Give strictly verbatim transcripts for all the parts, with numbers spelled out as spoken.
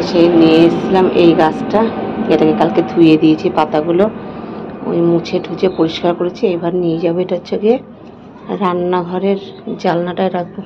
সেই নিয়ে এসেছিলাম এই গাছটা, এটাকে কালকে ধুয়ে দিয়েছি, পাতাগুলো ওই মুছে ঠুছে পরিষ্কার করেছি। এবার নিয়ে যাবো, এটা হচ্ছে গিয়ে রান্নাঘরের জানলাটায় রাখবো।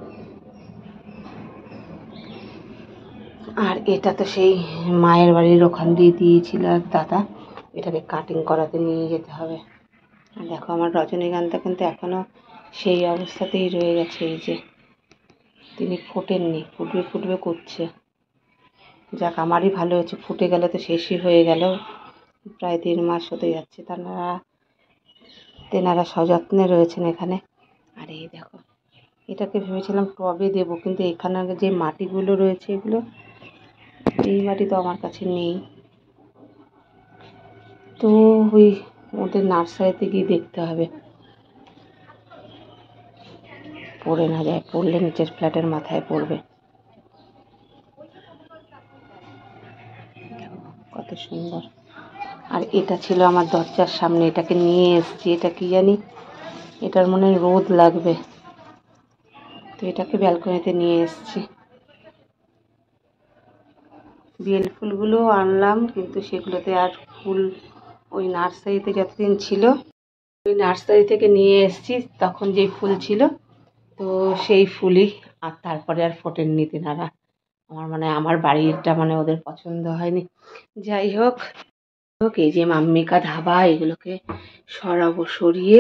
আর এটা তো সেই মায়ের বাড়ির ওখান দিয়ে দিয়েছিল এক দাদা, এটাকে কাটিং করাতে নিয়ে যেতে হবে। আর দেখো আমার রজনীগন্ধা কিন্তু এখনও সেই অবস্থাতেই রয়ে গেছে, এই যে তিনি ফোটেননি, ফুটবে ফুটবে করছে। যাক আমারই ভালো হয়েছে, ফুটে গেলে তো শেষই হয়ে গেল, প্রায় দেড় মাস হতে যাচ্ছে। তারা তেনারা সযত্নে রয়েছেন এখানে। আর এই দেখো, এটাকে ভেবেছিলাম টবে দেবো, কিন্তু এখানে যে মাটিগুলো রয়েছে এগুলো, এই মাটি তো আমার কাছে নেই, তো ওই ওদের নার্সারিতে গিয়ে দেখতে হবে, পড়ে না যায়, পড়লে নিচের ফ্ল্যাটের মাথায় পড়বে। কত সুন্দর। আর এটা ছিল আমার দরজার সামনে, এটাকে নিয়ে এসেছি। এটা কি জানি, এটার মনে রোদ লাগবে, তো এটাকে ব্যালকনিতে নিয়ে এসেছি। বেল ফুলগুলো আনলাম, কিন্তু সেগুলোতে আর ফুল, ওই নার্সারিতে যতদিন ছিল, ওই নার্সারি থেকে নিয়ে এসেছি তখন যেই ফুল ছিল, তো সেই ফুলই, আর তারপরে আর ফোটেননি তেনারা। আমার মানে আমার বাড়িটা মানে ওদের পছন্দ হয়নি। যাই হোক হোক এই যে মাম্মিকা ধাবা, এগুলোকে সরাবো, সরিয়ে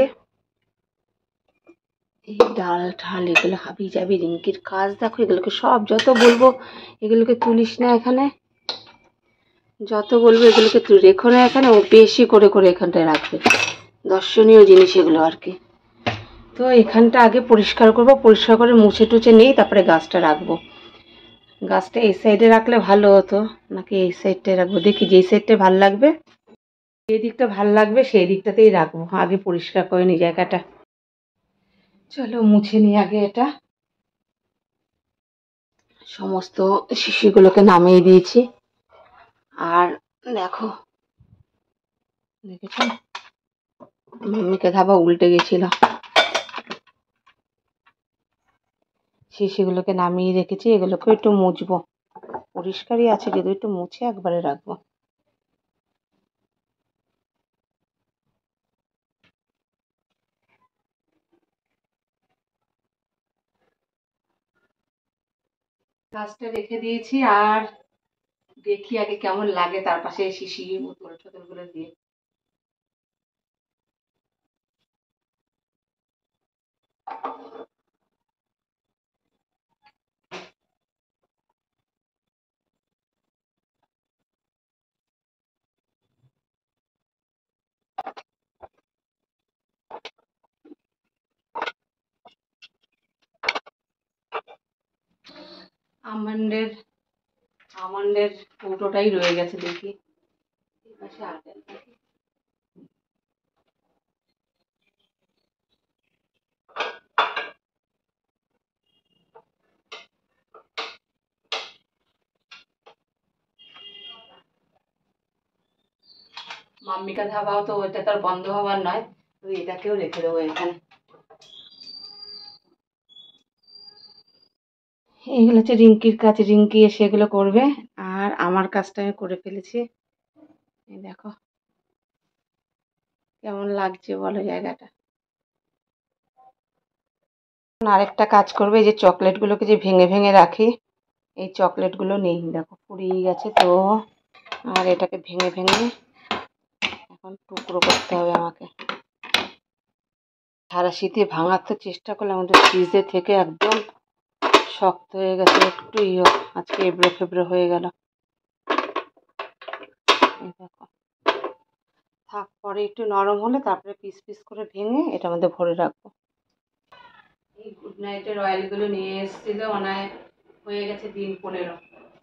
এই ডাল ঠাল এগুলো হাবি যাবি, রিঙ্কির কাজ দেখো, এগুলোকে সব যত বলবো এগুলোকে তুলিস না এখানে, যত বলবো এগুলোকে তুই রেখো না এখানে, ও বেশি করে করে এখানটায় রাখবে, দর্শনীয় জিনিস এগুলো আর কি। তো এখানটা আগে পরিষ্কার করব, পরিষ্কার করে মুছে টুছে নেই, তারপরে গাছটা রাখবো। গাছটা এই সাইডে রাখলে ভালো হতো, নাকি এই সাইডটায় রাখবো, দেখি যেই সাইডটা ভাল লাগবে, যে দিকটা ভাল লাগবে সেই দিকটাতেই রাখবো। আগে পরিষ্কার করে নিই জায়গাটা। চলো মুছে নিই আগে এটা। সমস্ত শিশিগুলোকে নামিয়ে দিয়েছি। আর দেখো, দেখেছো মাম্মিকে ধাবা উল্টে গেছিল, শিশিগুলোকে নামিয়ে রেখেছি, এগুলোকে একটু মুছবো, পরিষ্কারই আছে যদি একটু মুছে একবারে রাখবো। গাছটা রেখে দিয়েছি, আর দেখি আগে কেমন লাগে, তার পাশে শিশি বোতল টোতল গুলো দিয়ে। আমন্ডের আমন্ডের কৌটোটাই রয়ে গেছে, দেখি এপাশে আপেল থাকে। মাম্মিকা ধাবাও তো ওইটা তার বন্ধ হবার নয়, তো এটাকেও রেখে দেবো এখানে। এইগুলো হচ্ছে রিঙ্কির কাজ, রিঙ্কি এসে এগুলো করবে, আর আমার কাজটা আমি করে ফেলেছি। এই দেখো কেমন লাগছে বলো জায়গাটা। আরেকটা কাজ করবে, এই যে চকলেটগুলোকে যে ভেঙে ভেঙে রাখি, এই চকলেটগুলো নেই, দেখো পুড়িয়ে গেছে তো। আর এটাকে ভেঙে ভেঙে এখন টুকরো করতে হবে আমাকে। সারা শীতে ভাঙার তো চেষ্টা করলাম, আমাদের ফ্রিজে থেকে একদম শক্ত হয়ে গেছে, একটু ইয়ে আজকে এবড়ো খেবড়ো হয়ে গেল। দেখো থাক, পরে একটু নরম হলে তারপরে পিস পিস করে ভেঙে এটার মধ্যে ভরে রাখবো। এই গুড নাইটের অয়েলগুলো নিয়ে এসেছিল, অনায় হয়ে গেছে দিন পনেরো,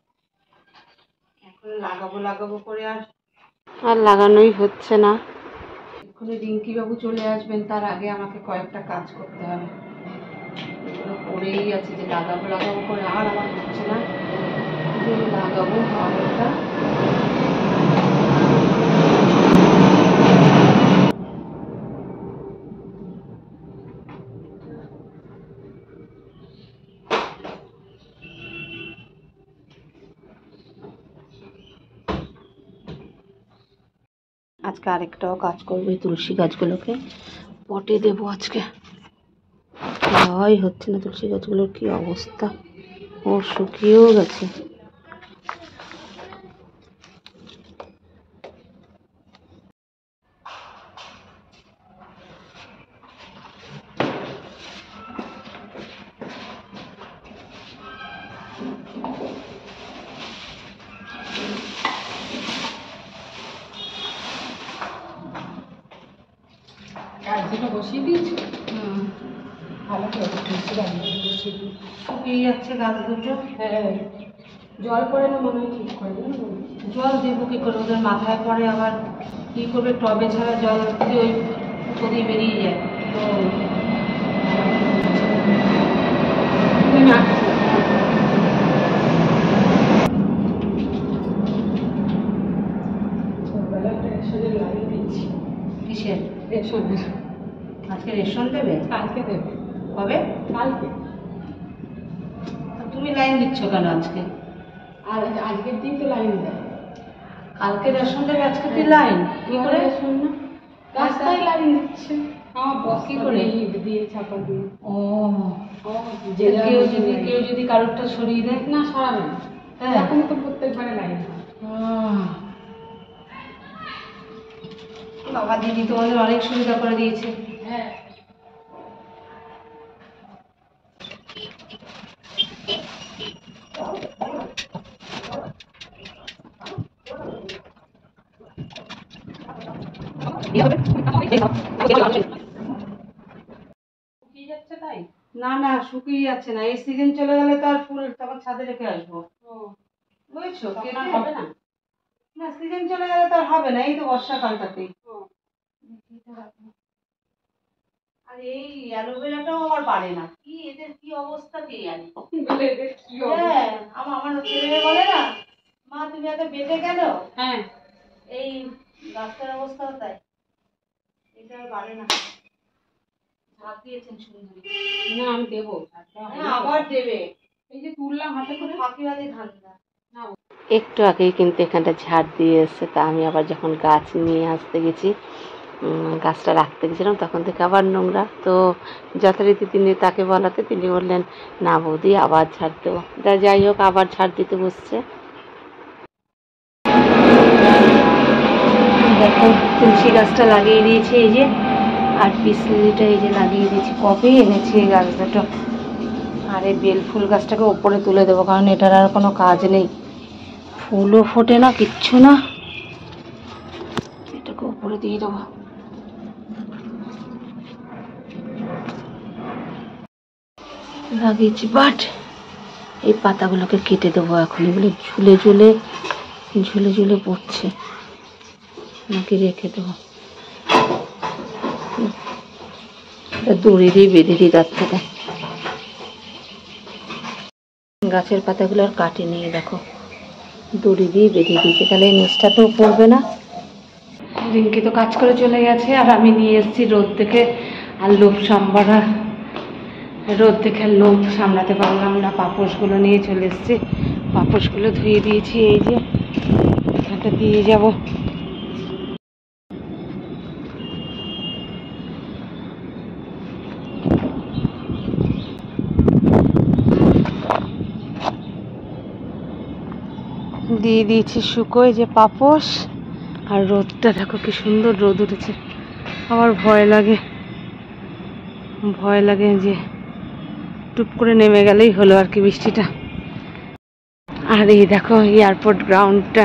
এখন লাগাবো লাগাবো করে আর আর লাগানোই হচ্ছে না। এক্ষুনি রিঙ্কি বাবু চলে আসবেন, তার আগে আমাকে কয়েকটা কাজ করতে হবে। এগুলো পড়েই আছে যে লাগাবো লাগাবো করে, আর আমার হচ্ছে না যে লাগাবো অয়েলটা। আজকে আরেকটাও কাজ করবো, এই তুলসী গাছগুলোকে পটে দেবো আজকে। দেওয়াই হচ্ছে না, তুলসী গাছগুলোর কি অবস্থা, ও শুকিয়েও গেছে। বসিয়ে দিয়েছি, হুম, ভালো করে বসিয়ে দিয়েছি। শুকিয়ে যাচ্ছে গাছ দুটো। হ্যাঁ, জল পড়ে না মনে হয় ঠিক করে দেবো। জল দেবো কী করে, ওদের মাথায় পড়ে আবার কী করবে, টবে ছাড়া জল দিয়ে ওই যদি বেরিয়ে যায়। তো তুমি আসো, ছোটবেলা একটা রেশনের লাইন দিচ্ছি। কিসের রেশনের আজকে রেশন দেবে? কালকে দেবে। কবে? কালকে। তা তুমি লাইন দিচ্ছ কেন আজকে? আর আজকের দিন তো লাইন দেয়। কালকে রেশন দেবে, আজকে তুই লাইন কি করে? রেশন না, রাস্তায় লাইন দিচ্ছে। আমার বস কি করে? ইট দিয়ে চাপা দিয়ে। ও, যে কেউ যদি কেউ যদি কারোরটা সরিয়ে দেয়? না, সরাবে না। হ্যাঁ, এখন তো প্রত্যেকবারে লাইন হয়। বাবা দিদি তোমাদের অনেক সুবিধা করে দিয়েছে। হ্যাঁ, শুকিয়ে যাচ্ছে তাই। না না, শুকিয়ে যাচ্ছে না, এই সিজন চলে গেলে তো আর ফুল তখন ছাদে রেখে আসবো, বুঝছো? তখন হবে না। না, সিজন চলে গেলে তো আর হবে না, এই তো বর্ষাকালটাতেই। আর এই অ্যালোভেরাটাও আমার পারে না, কি এদের কি অবস্থা কে জানে। এদের কি হ্যাঁ, আমার আমার ছেলে মেয়ে বলে না, মা তুমি এত বেঁচে গেল। হ্যাঁ, এই গাছটার অবস্থাও তাই, এটা আর পারে না। ঝাঁপ দিয়েছেন সুন্দরী। না আমি দেবো। হ্যাঁ, আবার দেবে। এই যে তুললাম হাতে করে। ফাঁকিবাজি ধান্দা। না, একটু আগেই কিন্তু এখানটা ঝাড় দিয়ে এসছে, তা আমি আবার যখন গাছ নিয়ে আসতে গেছি, গাছটা রাখতে গেছিলাম, তখন থেকে আবার নোংরা। তো যথারীতি তিনি তাকে বলাতে তিনি বললেন না বৌদি আবার ঝাড় দেবো। তা যাই হোক, আবার ঝাড় দিতে বসছে। দেখো তুলসী গাছটা লাগিয়ে দিয়েছি এই যে, আর পিস লিলিটা এই যে লাগিয়ে দিয়েছি। কবে এনেছি এই গাছ দুটো। আর এই বেল ফুল গাছটাকে ওপরে তুলে দেবো, কারণ এটার আর কোনো কাজ নেই, ফুলও ফোটে না, কিচ্ছু না। এটাকে উপরে দিয়ে দেবো। লাগিয়েছি, বাট এই পাতাগুলোকে কেটে দেবো এখন, এগুলো ঝুলে ঝুলে ঝুলে ঝুলে পড়ছে, নাকি রেখে দেবো। দড়ি দিয়ে বেঁধে দিই তার থেকে। গাছের পাতাগুলো আর কাটে নিয়ে দেখো, দড়ি দিয়ে বেঁধে দিয়েছে, তাহলে এই নিচটাতেও পড়বে না। রিঙ্কি তো কাজ করে চলে গেছে, আর আমি নিয়ে এসেছি রোদ দেখে আর লোভ সামবারা, রোদ দেখে লোভ সামলাতে পারলাম না, পাপোশগুলো নিয়ে চলে এসেছি। পাপোশগুলো ধুয়ে দিয়েছি, এই যে এখানটা দিয়ে যাব। দিয়ে দিয়েছি শুকোয় যে পাপোশ, আর রোদটা দেখো কি সুন্দর রোদ উঠেছে। আমার ভয় লাগে, ভয় লাগে যে টুপ করে নেমে গেলেই হলো আর কি বৃষ্টিটা। আর এই দেখো এয়ারপোর্ট গ্রাউন্ডটা,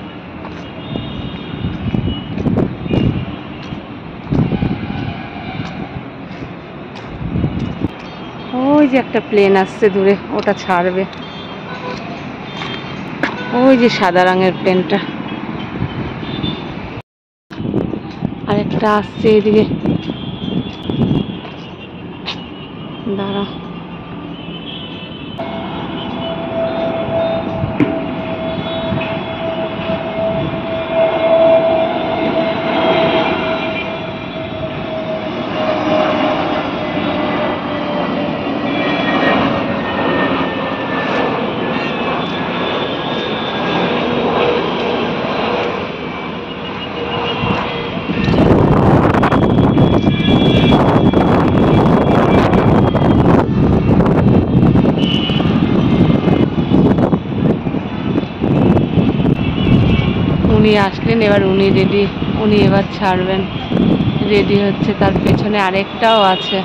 ওই যে একটা প্লেন আসছে দূরে, ওটা ছাড়বে, ওই যে সাদা রঙের প্লেনটা, আর একটা আসছে এদিকে, দাঁড়া। আসলেন, এবার উনি রেডি, উনি এবার ছাড়বেন, রেডি হচ্ছে। তার পেছনে আরেকটাও আছে।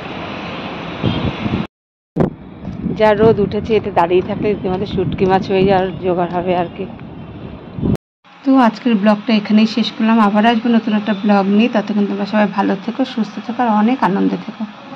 যা রোদ উঠেছে, এতে দাঁড়িয়ে থাকলে রীতিমতো শুটকি মাছ হয়ে যাওয়ার জোগাড় হবে আর কি। তো আজকের ব্লগটা এখানেই শেষ করলাম। আবার আসবো নতুন একটা ব্লগ নিয়ে। ততক্ষণ তোমরা সবাই ভালো থেকো, সুস্থ থেকো আর অনেক আনন্দে থেকো।